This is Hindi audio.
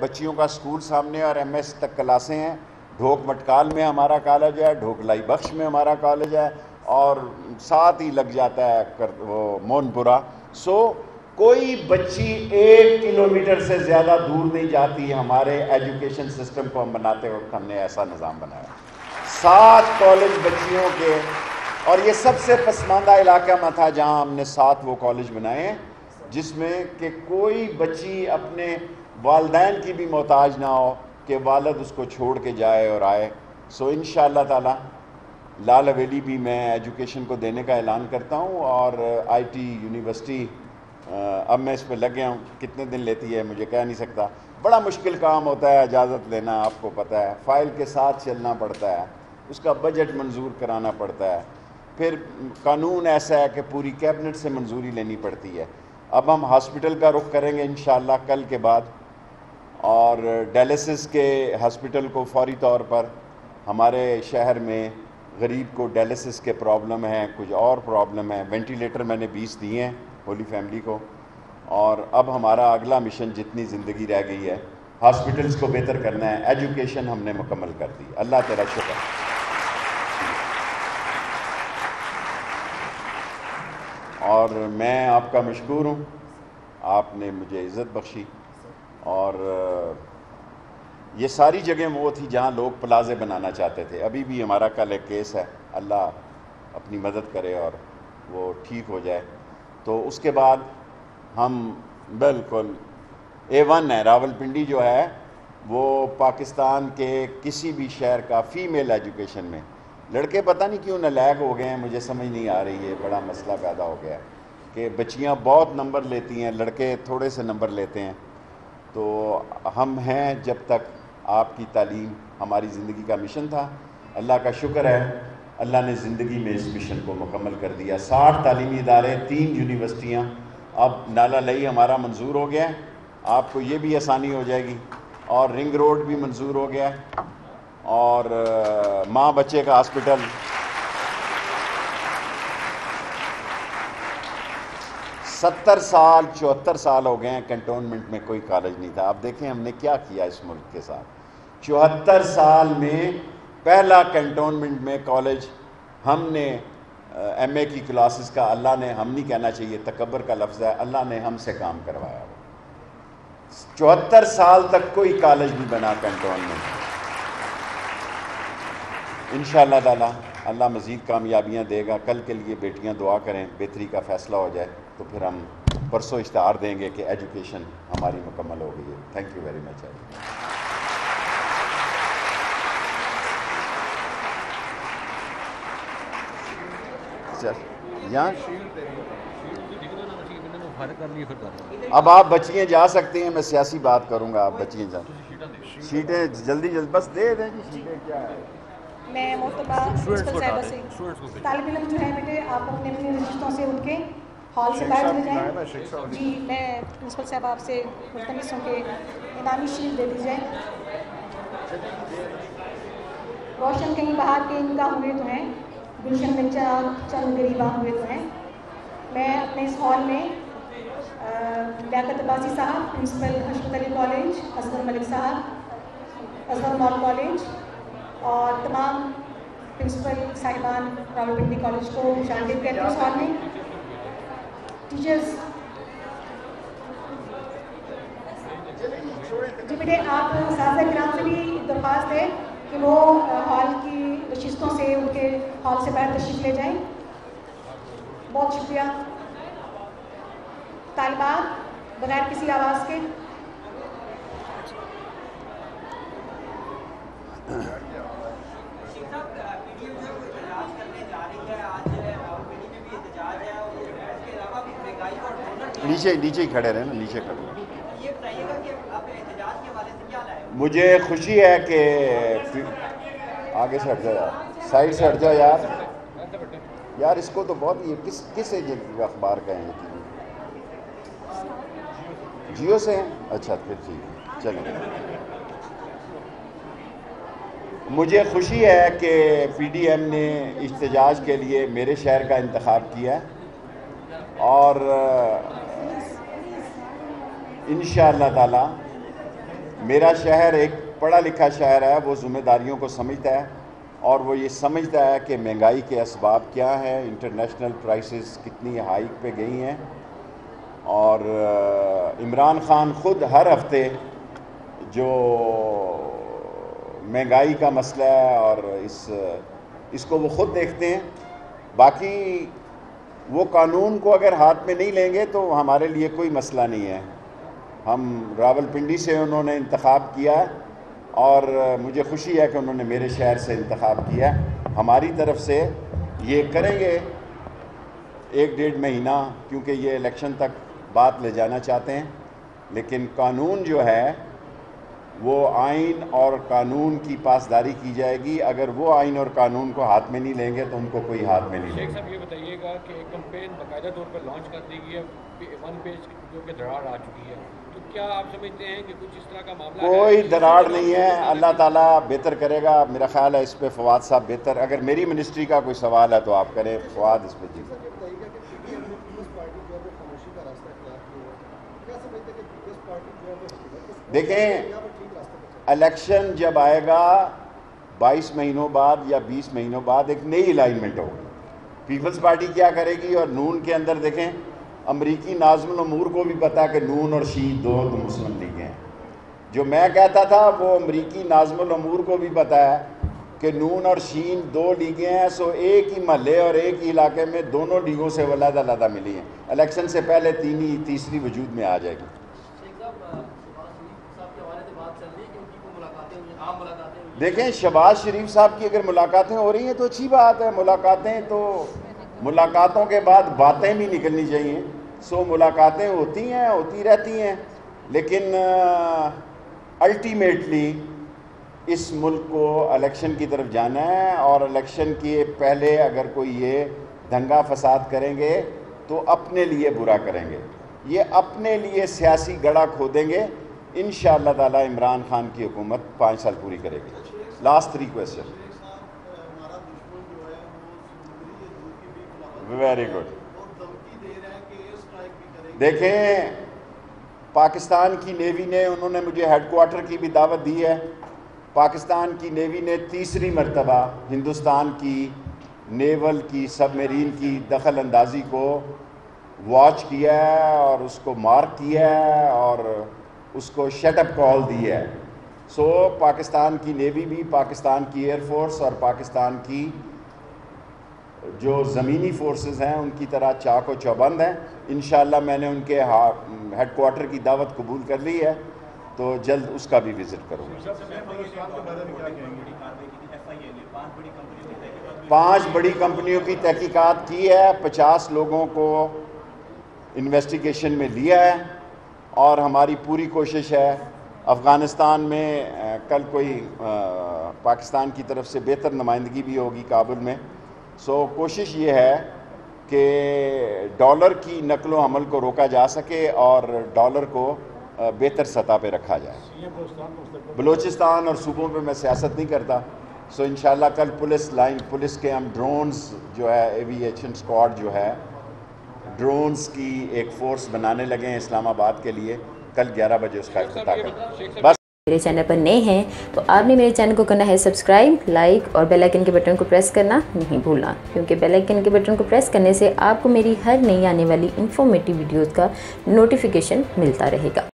बच्चियों का स्कूल सामने और MS तक क्लासें हैं। ढोक मटकाल में हमारा कॉलेज है, ढोकलाई बख्श में हमारा कॉलेज है, और साथ ही लग जाता है वो मोनपुरा। सो कोई बच्ची 1 किलोमीटर से ज़्यादा दूर नहीं जाती। हमारे एजुकेशन सिस्टम को हम बनाते वक्त हमने ऐसा निज़ाम बनाया, 7 कॉलेज बच्चियों के, और ये सबसे पसमानदा इलाका में था जहाँ हमने 7 वो कॉलेज बनाए हैं, जिसमें कि कोई बच्ची अपने वालिदैन की भी मोहताज ना हो कि वालिद उसको छोड़ के जाए और आए। सो इंशाअल्लाह ताला लाल हवेली भी मैं एजुकेशन को देने का ऐलान करता हूँ, और IT यूनिवर्सिटी अब मैं इस पर लग गया हूँ। कितने दिन लेती है मुझे कह नहीं सकता, बड़ा मुश्किल काम होता है इजाज़त लेना, आपको पता है, फ़ाइल के साथ चलना पड़ता है, उसका बजट मंजूर कराना पड़ता है, फिर कानून ऐसा है कि पूरी कैबिनेट से मंजूरी लेनी पड़ती है। अब हम हॉस्पिटल का रुख करेंगे इंशाअल्लाह कल के बाद, और डायलिसिस के हॉस्पिटल को फौरी तौर पर, हमारे शहर में गरीब को डायलिसिस के प्रॉब्लम है, कुछ और प्रॉब्लम है। वेंटिलेटर मैंने 20 दिए हैं होली फैमिली को, और अब हमारा अगला मिशन जितनी ज़िंदगी रह गई है हॉस्पिटल्स को बेहतर करना है। एजुकेशन हमने मुकम्मल कर दी, अल्लाह तेरा शुक्र। और मैं आपका मशकूर हूँ, आपने मुझे इज़्ज़त बख्शी। और ये सारी जगह वो थी जहाँ लोग प्लाजे बनाना चाहते थे। अभी भी हमारा कल एक केस है, अल्लाह अपनी मदद करे और वो ठीक हो जाए। तो उसके बाद हम बिल्कुल A1 है। रावलपिंडी जो है वो पाकिस्तान के किसी भी शहर का फ़ीमेल एजुकेशन में, लड़के पता नहीं क्यों नालायक हो गए हैं, मुझे समझ नहीं आ रही है, बड़ा मसला पैदा हो गया है कि बच्चियां बहुत नंबर लेती हैं, लड़के थोड़े से नंबर लेते हैं। तो हम हैं जब तक आपकी तालीम हमारी ज़िंदगी का मिशन था। अल्लाह का शुक्र है, अल्लाह ने ज़िंदगी में इस मिशन को मुकम्मल कर दिया। 60 तालीमी इदारे, 3 यूनिवर्सिटियाँ, अब नाला लई हमारा मंजूर हो गया है, आपको ये भी आसानी हो जाएगी, और रिंग रोड भी मंजूर हो गया है, और माँ बच्चे का हॉस्पिटल। सत्तर साल 74 साल हो गए हैं कंटोनमेंट में कोई कॉलेज नहीं था। अब देखें हमने क्या किया इस मुल्क के साथ। 74 साल में पहला कंटोनमेंट में कॉलेज हमने MA की क्लासेस का, अल्लाह ने, हम नहीं कहना चाहिए, तकब्बर का लफ्ज़ है, अल्लाह ने हमसे काम करवाया। 74 साल तक कोई कॉलेज नहीं बना कंटोनमेंट। इंशाअल्लाह ताला अल्लाह मज़ीद कामयाबियाँ देगा। कल के लिए बेटियाँ दुआ करें, बेहतरी का फ़ैसला हो जाए, तो फिर हम परसों इश्तहार देंगे कि एजुकेशन हमारी मुकम्मल हो गई है। Thank you very much. यहाँ अब आप बच्चियाँ जा सकती हैं, मैं सियासी बात करूँगा, आप बच्चियाँ जा, शीटें जल्दी बस दे दें जी, शीटें क्या है। मैं मोहतरमा प्रिंसिपल साहिबा से, तालिब इल्म जो है बेटे आप अपने अपने रिश्तों से उठ के हॉल से बाहर चले जाएँ। जी मैं प्रिंसिपल साहब आपसे मुल्तमिस हूँ कि इनामी शीट दे दी जाए। रोशन कहीं बाहर के इनका हुए तो हैं, गुलशन में चंद गरीबा हुए तो हैं। मैं अपने इस हॉल में Liaquat Abbasi sahab, principal Ashraf Ali college, Asghar Malik sahab, Asghar mall college, और तमाम प्रिंसिपल साहिबान रावलपिंडी कॉलेज को शामिल करते हैं इस हॉल में। टीचर्स जी बेटे आप साज़ा किराम से भी दरख्वास्त है कि वो हॉल की नशिस्तों से उनके हॉल से बाहर तशरीफ ले जाएं। बहुत शुक्रिया। तालिबात बगैर किसी आवाज़ के। नीचे ही खड़े रहे ना, नीचे खड़े रहे। मुझे खुशी है कि आगे से हट जाओ यार, साइड से हट जाओ यार इसको तो बहुत, ये किस एजेंसी का अखबार का है? जियो से हैं? अच्छा फिर ठीक है, चलें। मुझे खुशी है कि PDM ने इख्तिजाज के लिए मेरे शहर का इंतखाब किया, और इंशाअल्लाह ताला मेरा शहर एक पढ़ा लिखा शहर है, वो ज़िम्मेदारियों को समझता है और वो ये समझता है कि महंगाई के असबाब क्या हैं, इंटरनेशनल प्राइसेस कितनी हाइक पे गई हैं। और इमरान खान ख़ुद हर हफ्ते जो महंगाई का मसला है और इसको वो ख़ुद देखते हैं। बाकी वो कानून को अगर हाथ में नहीं लेंगे तो हमारे लिए कोई मसला नहीं है। हम रावलपिंडी से उन्होंने इंतखाब किया और मुझे खुशी है कि उन्होंने मेरे शहर से इंतखाब किया। हमारी तरफ से ये करेंगे 1-1.5 महीना, क्योंकि ये इलेक्शन तक बात ले जाना चाहते हैं। लेकिन कानून जो है वो आइन और कानून की पासदारी की जाएगी। अगर वो आइन और कानून को हाथ में नहीं लेंगे तो उनको कोई हाथ में नहीं लेंगे। शेख साहब ये बताइएगा कि एक कैंपेन बाकायदा तौर पर लॉन्च कर दी गई है, 1 पेज जो कि दरार आ चुकी है, तो क्या आप समझते हैं कि कुछ इस तरह का मामला कोई दरार नहीं है, अल्लाह ताला बेहतर करेगा। मेरा ख्याल है इस पे फवाद साहब बेहतर, अगर मेरी मिनिस्ट्री का कोई सवाल है तो आप करें फवाद इस पे। जी देखें, इलेक्शन जब आएगा 22 महीनों बाद या 20 महीनों बाद एक नई अलाइनमेंट होगी। पीपल्स पार्टी क्या करेगी और नून के अंदर देखें, अमरीकी नाज़िमुल उमूर को भी पता है कि नून और शी दो मुस्लिम लीगें हैं। जो मैं कहता था वो अमरीकी नाज़िमुल उमूर को भी पता है कि नून और शीन 2 लीगें हैं। सो एक ही महल्ले और एक ही इलाके में दोनों लीगों से अलग-अलग मिली हैं। इलेक्शन से पहले तीसरी वजूद में आ जाएगी। देखें, शहबाज शरीफ साहब की अगर मुलाकातें हो रही हैं तो अच्छी बात है। मुलाकातों के बाद बातें भी निकलनी चाहिए। सो मुलाकातें होती रहती हैं, लेकिन अल्टीमेटली इस मुल्क को इलेक्शन की तरफ जाना है और इलेक्शन के पहले अगर कोई ये दंगा फसाद करेंगे तो अपने लिए बुरा करेंगे, ये अपने लिए सियासी गड़ा खोदेंगे। इंशाअल्लाह ताला इमरान खान की हुकूमत 5 साल पूरी करेगी। Last 3 question. Very good. देखें, पाकिस्तान की नेवी ने, उन्होंने मुझे हेडक्वार्टर की भी दावत दी है। पाकिस्तान की नेवी ने तीसरी मरतबा हिंदुस्तान की नेवल की सबमरीन की दखल अंदाजी को वॉच किया है और उसको मार्क किया है और उसको शटअप कॉल दी है। सो पाकिस्तान की नेवी भी, पाकिस्तान की एयरफोर्स और पाकिस्तान की जो ज़मीनी फोर्सेस हैं उनकी तरह चाक व चौबंद हैं। इंशाअल्लाह मैंने उनके हेडक्वार्टर की दावत कबूल कर ली है, तो जल्द उसका भी विज़िट करूँगा। 5 बड़ी कंपनियों की तहकीकात की है, 50 लोगों को इन्वेस्टिगेशन में लिया है और हमारी पूरी कोशिश है अफ़गानिस्तान में कल कोई पाकिस्तान की तरफ से बेहतर नुमाइंदगी भी होगी काबुल में। सो कोशिश ये है कि डॉलर की नकलो हमल को रोका जा सके और डॉलर को बेहतर सतह पे रखा जाए। बलूचिस्तान और सूबों पे मैं सियासत नहीं करता। सो इंशाल्लाह कल पुलिस के हम ड्रोन्स जो है, एविएशन स्क्वाड जो है, ड्रोन्स की एक फ़ोर्स बनाने लगे हैं इस्लामाबाद के लिए। कल 11 बजे उसका इफ्तिताह करें। बस मेरे चैनल पर नए हैं तो आपने मेरे चैनल को करना है सब्सक्राइब, लाइक और बेल आइकन के बटन को प्रेस करना नहीं भूलना, क्योंकि बेल आइकन के बटन को प्रेस करने से आपको मेरी हर नई आने वाली इन्फॉर्मेटिव वीडियोज़ का नोटिफिकेशन मिलता रहेगा।